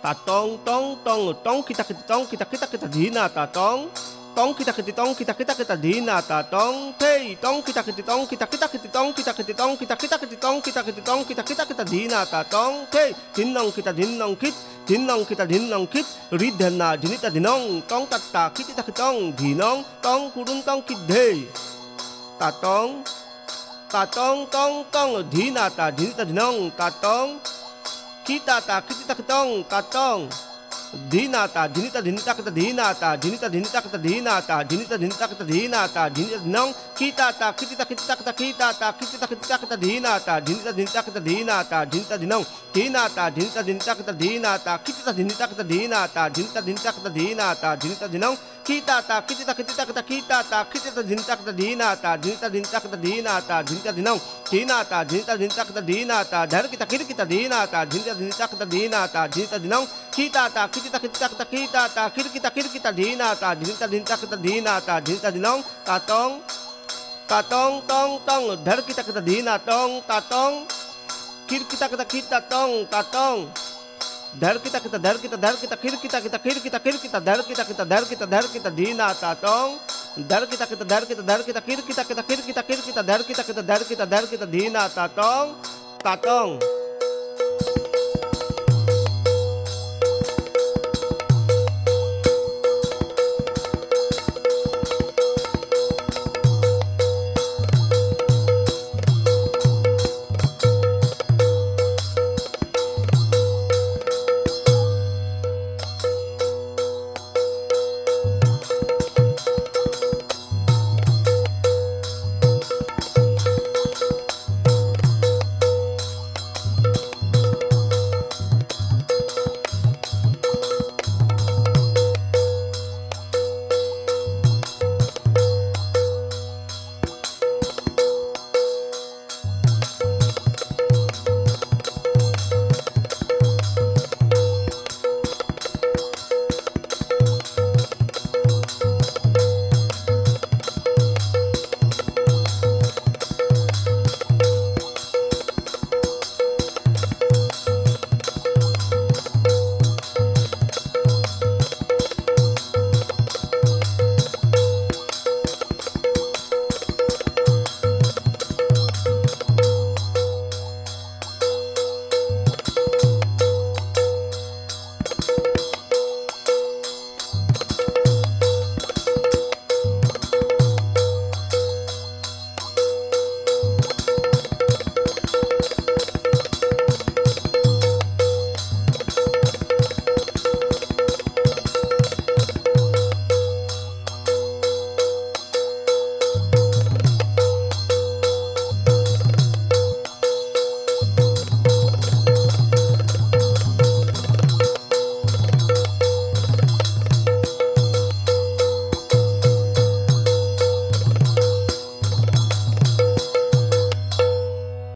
tong tong tong tong kita dina ta tong kita dina ta tong hey tong kita tong kita dina ta tong hey dinong kita dinong kit ridhana jinita dinong tong tatta kita tong dinong tong kurun tong kit hey ta tong tong dina ta jinita dinong ta tong kita tong ta tong dina ta jinita kita dina ta jinita kita dina ta jinita kita dina ta jinita dinong kita dina ta jinita kita dina ta jinita dinong dina ta jinita kita dina ta kita dina ta jinita kita dina ta jinita dinong kita jinita kita dina ta jinita kita dina ta jinita dinong dina ta jinita kita dina ta dhar kita dina ta jinita kita dina ta jinita dinong kita dina ta jinita kita dina ta jinita dinong tong dhar kita dina tong kita tong dhar kita dhar kita dina ta tong dhar kita dina ta tong